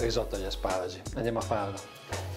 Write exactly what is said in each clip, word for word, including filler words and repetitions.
risotto agli asparagi. Andiamo a farlo.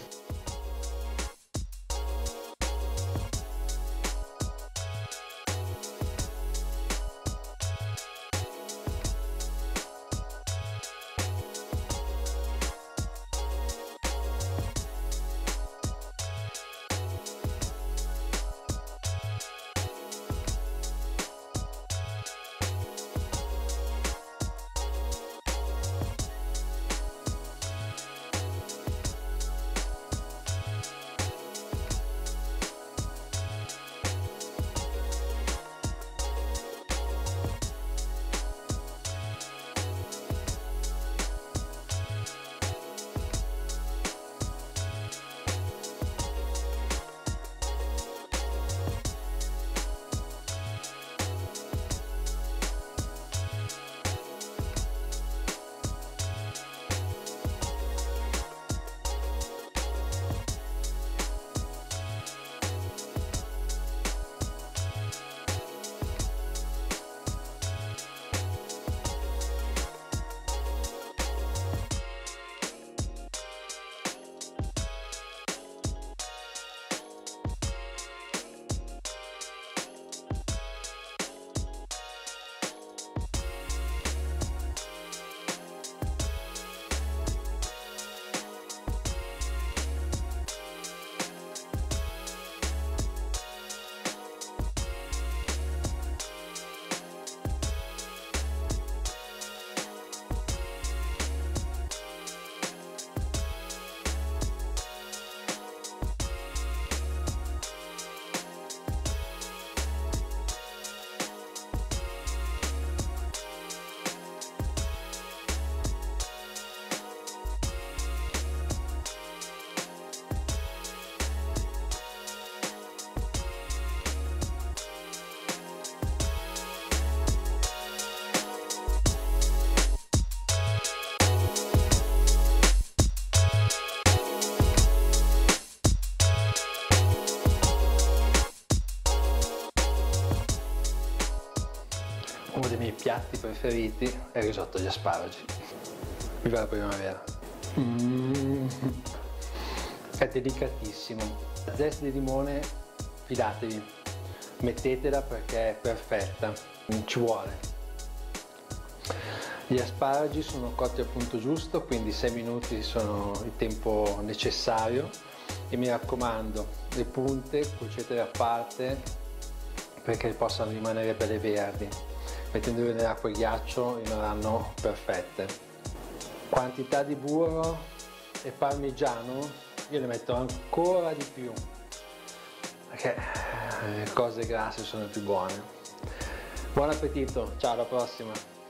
Uno dei miei piatti preferiti è il risotto agli asparagi. Viva la primavera! Mm. È delicatissimo. La zesta di limone, fidatevi, mettetela perché è perfetta, non ci vuole. Gli asparagi sono cotti al punto giusto, quindi sei minuti sono il tempo necessario, e mi raccomando, le punte cuocetele a parte perché possano rimanere belle verdi. Mettendole nell'acqua e ghiaccio rimarranno perfette. Quantità di burro e parmigiano io ne metto ancora di più perché le cose grasse sono le più buone. Buon appetito, ciao, alla prossima!